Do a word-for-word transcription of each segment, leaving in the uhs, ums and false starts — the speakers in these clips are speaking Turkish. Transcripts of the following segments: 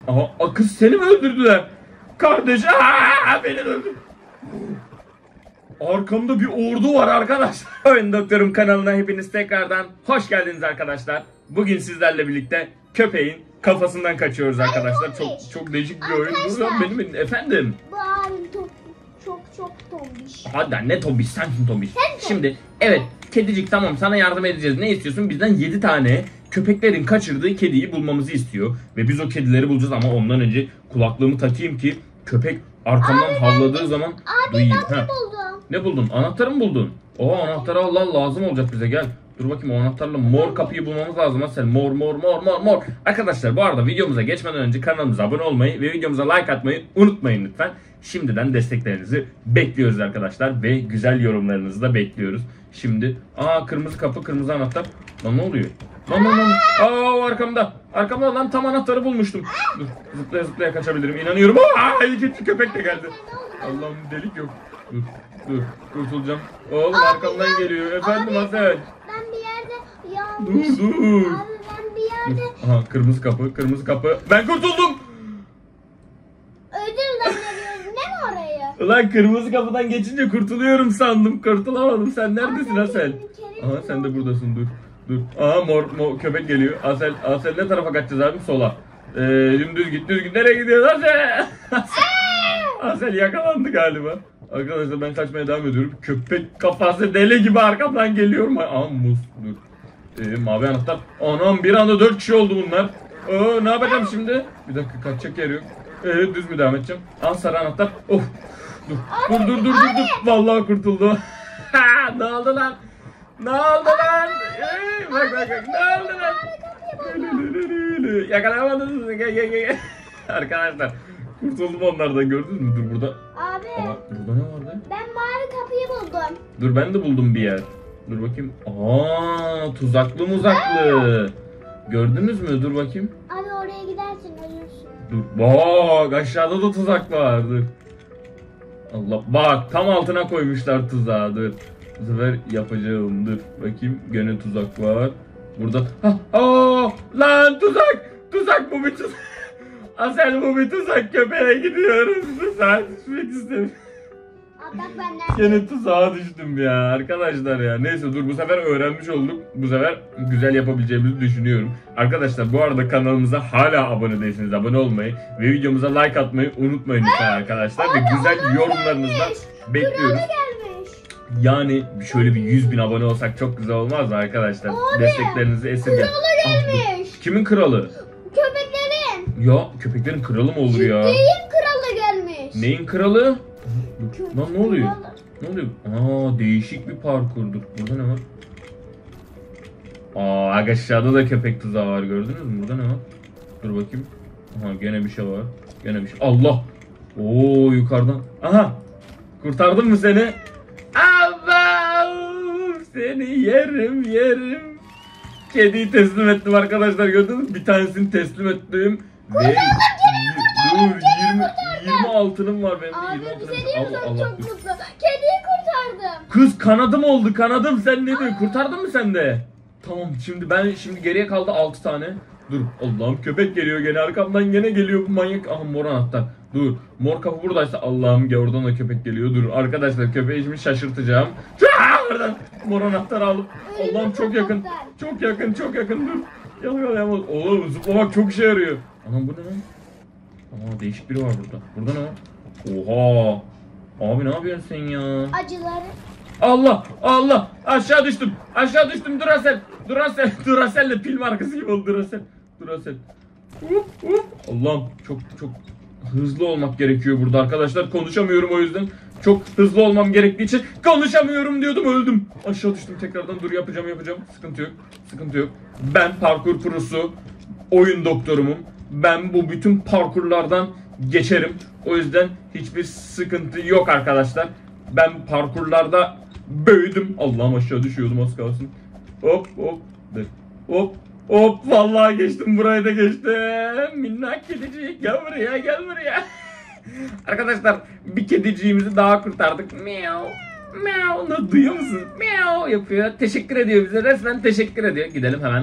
Aha, kız seni mi öldürdüler? Kardeş, aa, beni öldürdü. Arkamda bir ordu var arkadaşlar. Oyun Doktorum kanalına hepiniz tekrardan hoş geldiniz arkadaşlar. Bugün sizlerle birlikte köpeğin kafasından kaçıyoruz arkadaşlar. Çok çok değişik bir oyun. Dur benim, benim efendim. Bu abim çok çok çok tombiş. Hadi ne tombiş, sensin tombiş. Sen Şimdi evet kedicik, tamam, sana yardım edeceğiz. Ne istiyorsun? Bizden yedi tane köpeklerin kaçırdığı kediyi bulmamızı istiyor. Ve biz o kedileri bulacağız ama ondan önce kulaklığımı takayım ki köpek arkamdan abi havladığı ben, zaman abi duyayım. ben Ha. buldum. Ne buldun? Anahtarı mı buldun? Oo, anahtarı Allah lazım olacak bize, gel. Dur bakayım, o anahtarla mor kapıyı bulmamız lazım. Ha sen mor mor mor mor mor. Arkadaşlar bu arada videomuza geçmeden önce kanalımıza abone olmayı ve videomuza like atmayı unutmayın lütfen. Şimdiden desteklerinizi bekliyoruz arkadaşlar ve güzel yorumlarınızı da bekliyoruz. Şimdi aa, kırmızı kapı, kırmızı anahtar. Lan ne oluyor? Lan lan lan. Aa, arkamda. Arkamda lan, tam anahtarı bulmuştum. Dur, zıplaya zıplaya kaçabilirim, inanıyorum. Aa, ikinci köpek de geldi. Allah'ım, delik yok. Dur dur, kurtulacağım. Oğlum abi, arkamdan ya, geliyor. Efendim Hasan. Ben bir yerde yanlış. Dur dur. Abi ben bir yerde. Dur. Aha, kırmızı kapı, kırmızı kapı. Ben kurtuldum. Ödül zannediyorum. Ne mi orayı? Ulan kırmızı kapıdan geçince kurtuluyorum sandım. Kurtulamadım. Sen neredesin Asel? Aha, sen de buradasın, dur. Dur. Aha, mor, mor köpek geliyor. Asel, Asel ne tarafa kaçacağız abi? Sola. Ee, dümdüz git, düz git. Nereye gidiyorsun Asel? Asel yakalandı galiba. Arkadaşlar ben kaçmaya devam ediyorum. Köpek kafası deli gibi arkamdan geliyorum. Aa, muz. Dur. Ee, mavi anahtar. Anam, bir anda dört kişi oldu bunlar. Aa, ne yapacağım şimdi? Bir dakika, kaçacak yer yok. Ee, düz mü devam edeceğim? Al sarı anahtar. Of. Dur. Dur dur dur dur dur. Vallahi kurtuldu. Ne oldu lan? Ne oldu lan? Ee, bak bak bak. Ne oldu lan? Yakalayamadınız. Gel gel gel. Arkadaşlar kurtuldum onlardan, gördünüz mü? Dur burada. Abi. Aa, burada ne vardı? Ben mavi kapıyı buldum. Dur, ben de buldum bir yer. Dur bakayım. Aa, tuzaklı muzaklı. Gördünüz mü? Dur bakayım. Abi oraya gidersin, ölürsün. Dur. Bak, aşağıda da tuzak var. Dur. Allah, bak tam altına koymuşlar tuzağı. Dur. Bu sefer yapacağım. Dur bakayım. Gene tuzak var. Burada. Ha, aa, lan tuzak. Tuzak bu bir tuzak. Asel bu bir tuzak, köpeğe gidiyoruz. Tuzağa düşmek istemiyorum. Abi bak ben nerede? Yine tuzağa düştüm ya arkadaşlar ya. Neyse dur, bu sefer öğrenmiş olduk. Bu sefer güzel yapabileceğimizi düşünüyorum. Arkadaşlar bu arada kanalımıza hala abone değilseniz abone olmayı ve videomuza like atmayı unutmayın lütfen arkadaşlar. Ve güzel yorumlarınızdan bekliyoruz. Yani şöyle bir yüz bin abone olsak çok güzel olmaz mı arkadaşlar? Abi, desteklerinizi esirgeyin. Kralı gelmiş. Ah, kimin kralı? Köpeklerin. Ya köpeklerin kralı mı olur ya? Neyin kralı gelmiş? Neyin kralı? Köpek Lan ne oluyor? kralı. Ne oluyor? Aa, değişik bir parkurdur. Burada ne var? Aa, aşağıda da köpek tuzağı var, gördünüz mü? Burada ne var? Dur bakayım. Aha, gene bir şey var. Gene bir şey. Allah! Oo, yukarıdan. Aha! Kurtardım mı seni? Allah! Seni yerim yerim. Kediyi teslim ettim arkadaşlar, gördünüz mü? Bir tanesini teslim ettim. Kurtardım, kediyi kurtardım, dur, yirmi, yirmi altınım var benim de. Abi yirmi altınım. bize değil mi? Allah, Allah, Çok dur. mutlu. Kediyi kurtardım. Kız kanadım oldu, kanadım, sen ne diyorsun? Kurtardın mı sen de? Tamam, şimdi ben şimdi geriye kaldı altı tane. Dur, Allah'ım köpek geliyor gene arkamdan, gene geliyor bu manyak. Aha, mor anahtar. Dur, mor kapı buradaysa Allah'ım ya, oradan da köpek geliyor. Dur arkadaşlar, köpeği şimdi şaşırtacağım. Aa, oradan mor anahtar aldım. Allah'ım çok yakın. Çok yakın, çok yakın, dur. Yalayamaz. Oğlum zıplamak çok işe yarıyor. Anam bu ne lan? Aa, değişik biri var burada. Burada ne var? Oha. Abi ne yapıyorsun sen ya? Acıları. Allah Allah, aşağı düştüm aşağı düştüm. Duracell Duracell Duracell'le pil markası gibi oldu. Duracell Duracell. Hop hop. Allah'ım çok çok hızlı olmak gerekiyor burada arkadaşlar, konuşamıyorum o yüzden. Çok hızlı olmam gerektiği için konuşamıyorum diyordum, öldüm. Aşağı düştüm tekrardan. Dur, yapacağım yapacağım, sıkıntı yok sıkıntı yok. Ben parkur prosu, oyun doktorumum. Ben bu bütün parkurlardan geçerim. O yüzden hiçbir sıkıntı yok arkadaşlar. Ben parkurlarda büyüdüm. Allah'ım, aşağı düşüyordum az kalsın. Hop hop. Hop hop. Vallahi geçtim, burayı da geçtim. Minnak kedicik, gel buraya gel buraya. Arkadaşlar bir kediciğimizi daha kurtardık. Meow. Meow. Ne duyuyor musun? Meow yapıyor. Teşekkür ediyor bize. Resmen teşekkür ediyor. Gidelim hemen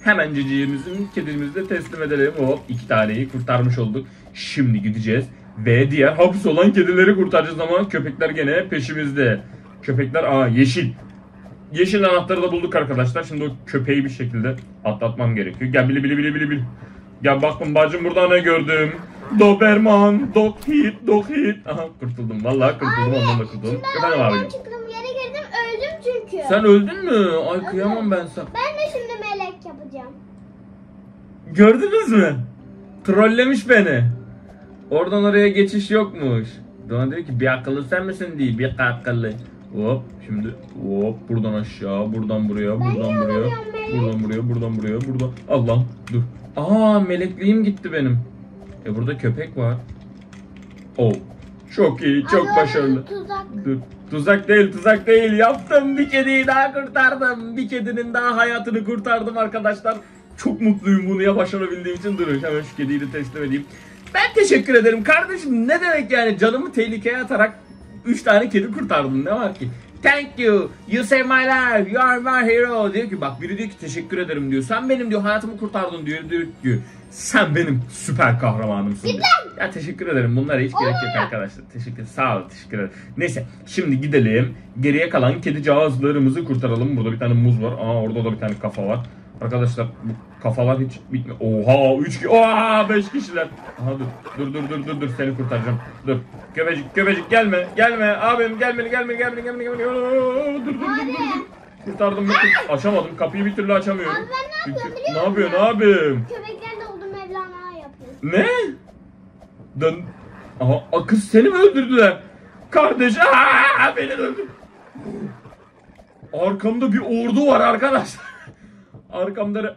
Hemen ciciğimizin kedimizi de teslim edelim. Hop iki taneyi kurtarmış olduk. Şimdi gideceğiz ve diğer hapis olan kedileri kurtaracağız ama köpekler gene peşimizde. Köpekler aa yeşil. Yeşil anahtarı da bulduk arkadaşlar. Şimdi o köpeği bir şekilde atlatmam gerekiyor. Gel bili bili bili bili bili. Gel bakın bacım burada ne gördüm. Doberman, dog hit, dog hit. Aha kurtuldum. Vallahi kurtuldum. Ondan da kurtuldum. Efendim Ben abicim. çıktım yere girdim öldüm çünkü. Sen öldün mü? Ay kıyamam ben sana. Ben de şimdi melek yapacağım. Gördünüz mü? Trollemiş beni. Oradan oraya geçiş yokmuş. Bana diyor ki bir akıllı sen misin diye bir akıllı. Hop şimdi hop buradan aşağı buradan buraya buradan buraya buradan buraya buradan buraya buradan Allah dur. Aa melekliğim gitti benim. E burada köpek var. Oh çok iyi çok Ay, başarılı. Tuzak. Dur. Tuzak değil tuzak değil yaptım bir kediyi daha kurtardım. Bir kedinin daha hayatını kurtardım arkadaşlar. Çok mutluyum bunu ya başarabildiğim için. Durun hemen şu kediyi de teslim edeyim. Ben teşekkür ederim kardeşim ne demek yani canımı tehlikeye atarak üç tane kedi kurtardım ne var ki? Thank you, you saved my life, you are my hero. Diyor ki bak biri diyor ki teşekkür ederim diyor. Sen benim diyor hayatımı kurtardın diyor. Diyor ki sen benim süper kahramanımsın diyor. Ya teşekkür ederim bunlara hiç gerek yok arkadaşlar. Teşekkür sağ ol teşekkür ederim. Neyse şimdi gidelim. Geriye kalan kedi cihazlarımızı kurtaralım. Burada bir tane muz var. Aa orada da bir tane kafa var. Arkadaşlar bu kafalar hiç bitmiyor. Oha üç kişi. Oha beş kişiler. Aha dur. Dur dur dur dur dur seni kurtaracağım. Dur. Köpecik köpecik gelme. Gelme abim gelme gelme gelme gelme gelme. Dur dur dur dur. Kurtardım bir türlü. Açamadım. Kapıyı bir türlü açamıyorum. Abi ben ne yapıyorum biliyor Ne musun? yapıyorsun abim? Köpekler de oldu Mevlana yapıyor. Ne? Dön. Aha a, kız seni mi öldürdüler? Kardeş aa beni de öldürdü. Arkamda bir ordu var arkadaşlar. Arkamda re-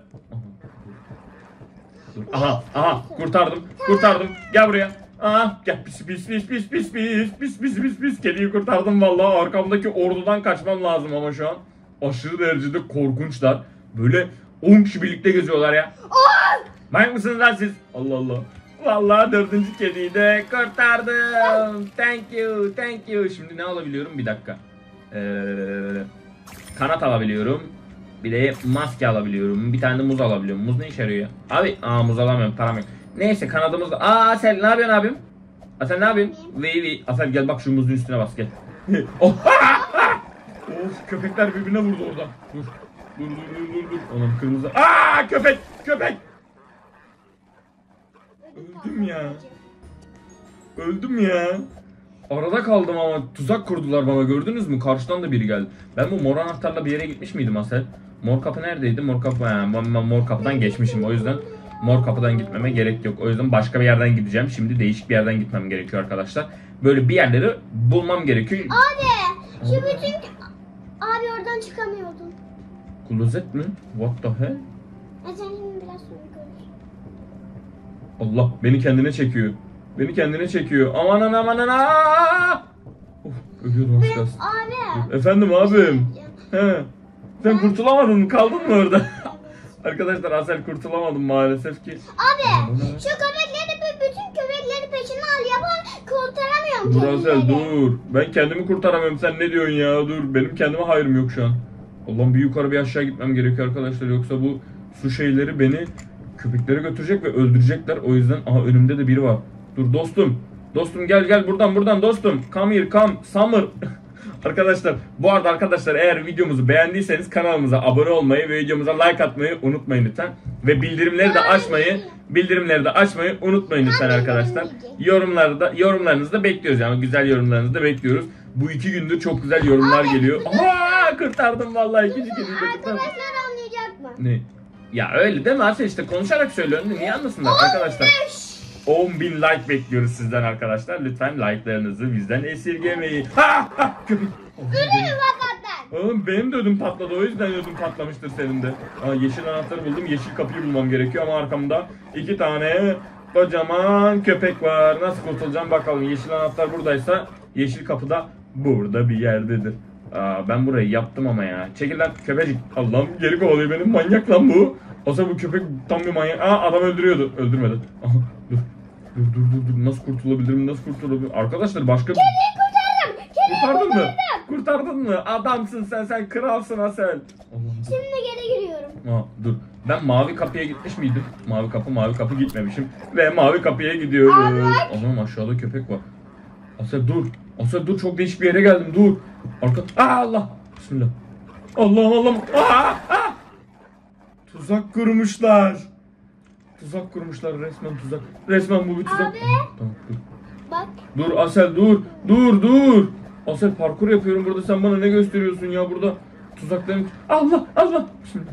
aha aha kurtardım kurtardım gel buraya. Aha gel pis pis pis pis pis pis pis pis pis pis kediyi kurtardım vallahi arkamdaki ordudan kaçmam lazım ama şu an aşırı derecede korkunçlar. Böyle on kişi birlikte geziyorlar ya. Manyak mısınız lan siz? Allah Allah. Vallahi dördüncü kediyi de kurtardım. Thank you, thank you. Şimdi ne alabiliyorum? Bir dakika. Ee, kanat alabiliyorum. Bir de maske alabiliyorum. Bir tane de muz alabiliyorum. Muz ne işe yarıyor ya? Abi, aa muz alamıyorum. Param yok. Neyse kanadımız da. Aa Asel ne yapıyorsun abim? Asel ne yapıyorsun? Vey vey. Asel gel bak şu muzun üstüne bas gel. Oh, of köpekler birbirine vurdu orada. Dur. Dur dur dur dur dur. Onun kırmızı. Aa köpek köpek. Öldüm ya. Öldüm ya. Arada kaldım ama tuzak kurdular bana gördünüz mü? Karşıdan da biri geldi. Ben bu mor anahtarla bir yere gitmiş miydim Asel? Mor kapı neredeydi? Mor kapı ha, ben mor kapıdan geçmişim. O yüzden mor kapıdan gitmeme gerek yok. O yüzden başka bir yerden gideceğim. Şimdi değişik bir yerden gitmem gerekiyor arkadaşlar. Böyle bir yerleri bulmam gerekiyor. Abi şu bütün... Abi oradan çıkamıyordun. Klozet mi? What the hell? E sen şimdi biraz sonra görürsün. Allah beni kendine çekiyor. Beni kendine çekiyor. Aman aman aman aman. Of, ölüyordum az kalsın. Abi. Efendim abim. He. Sen kurtulamadın mı? Kaldın mı orada? Arkadaşlar Asel kurtulamadım maalesef ki. Abi şu köpekleri bütün köpekleri peşine al yapar kurtaramıyorum Dur kendileri. Asel dur. Ben kendimi kurtaramıyorum. Sen ne diyorsun ya? Dur. Benim kendime hayrım yok şu an. Allah'ım bir yukarı bir aşağı gitmem gerekiyor arkadaşlar. Yoksa bu su şeyleri beni köpeklere götürecek ve öldürecekler. O yüzden aha önümde de biri var. Dur dostum. Dostum gel gel buradan buradan dostum. Come here come summer. Arkadaşlar bu arada arkadaşlar eğer videomuzu beğendiyseniz kanalımıza abone olmayı ve videomuza like atmayı unutmayın lütfen. Ve bildirimleri de açmayı bildirimleri de açmayı unutmayın lütfen arkadaşlar. Yorumlarda yorumlarınızı da bekliyoruz yani güzel yorumlarınızı da bekliyoruz. Bu iki gündür çok güzel yorumlar geliyor. Aa kurtardım vallahi ikinci kediyi de kurtardım. Arkadaşlar anlayacak mı? Ne? Ya öyle değil mi Asel işte konuşarak söylüyorsun niye anlasınlar arkadaşlar. on bin like bekliyoruz sizden arkadaşlar. Lütfen like'larınızı bizden esirgemeyin. Ha ha köpek. Ölüyor hakikaten. Oğlum benim de ödüm patladı o yüzden ödüm patlamıştır senin de. Aa, yeşil anahtarı buldum yeşil kapıyı bulmam gerekiyor ama arkamda iki tane kocaman köpek var. Nasıl kurtulacağım bakalım yeşil anahtar buradaysa yeşil kapı da burada bir yerdedir. Aa, ben burayı yaptım ama ya. Çekil lan köpecik. Allah'ım geri kovalıyor benim manyak lan bu. Olsa bu köpek tam bir manyak. Aa adam öldürüyordu. Öldürmedi. Aha, dur. Dur dur dur dur. Nasıl kurtulabilirim? Nasıl kurtulabilirim? Arkadaşlar başka bir... Kediyi kurtardım. Kediyi Kurtardın mı? kurtardım. Kurtardın mı? Adamsın sen. Sen kralsın Asel. Allah'ım. Şimdi geri giriyorum. Aa, dur. Ben mavi kapıya gitmiş miydim? Mavi kapı mavi kapı gitmemişim. Ve mavi kapıya gidiyoruz. Anam aşağıda köpek var. Asel dur. Asel dur, çok değişik bir yere geldim, dur. Arka... Aa, Allah. Bismillah. Allah Allah. Aa, aa. Tuzak kurmuşlar. Tuzak kurmuşlar, resmen tuzak. Resmen bu bir tuzak. Abi. Tamam, dur. Bak. Dur Asel dur. Dur dur. Asel parkur yapıyorum burada, sen bana ne gösteriyorsun ya burada? Tuzaklarım. Allah Allah. Bismillah.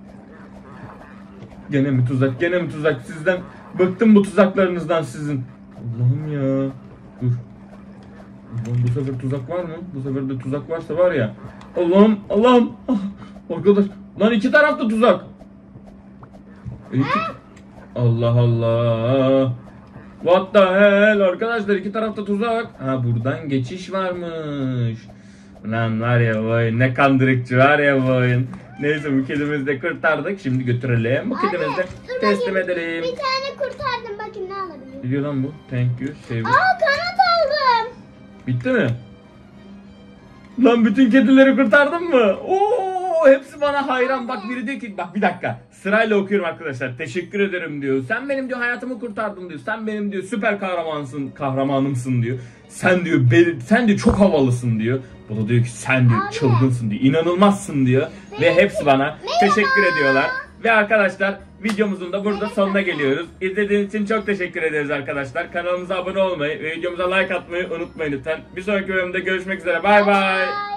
Gene mi tuzak? Gene mi tuzak? Sizden bıktım, bu tuzaklarınızdan sizin. Allah'ım ya. Dur. Allah'ım, bu sefer tuzak var mı? Bu sefer de tuzak varsa var ya. Allah'ım Allah'ım. Ah, arkadaş. Lan iki tarafta tuzak. E, iki... Allah Allah. What the hell? Arkadaşlar iki tarafta tuzak. Ha, buradan geçiş varmış. Lan var ya bu oyun, ne kandırıkçı var ya bu oyun. Neyse, bu kedimizi de kurtardık. Şimdi götürelim. Bu Abi, kedimizi de dur teslim bakayım. edelim. Bir tane kurtardım, bakayım ne alabilirim. Ne diyor lan bu? Thank you. Save. Aa, kanat aldım. Bitti mi? Lan bütün kedileri kurtardın mı? Oo, hepsi bana hayran. Bak biri diyor ki, bak bir dakika. Sırayla okuyorum arkadaşlar. Teşekkür ederim diyor. Sen benim diyor hayatımı kurtardın diyor. Sen benim diyor süper kahramansın, kahramanımsın diyor. Sen diyor be- sen diyor çok havalısın diyor. Bu da diyor ki sen diyor Abi. çılgınsın diyor. İnanılmazsın diyor. Ve hepsi bana teşekkür ediyorlar. Ve arkadaşlar, videomuzun da burada sonuna geliyoruz. İzlediğiniz için çok teşekkür ederiz arkadaşlar. Kanalımıza abone olmayı ve videomuza like atmayı unutmayın lütfen. Bir sonraki bölümde görüşmek üzere. Bay bay. Bye.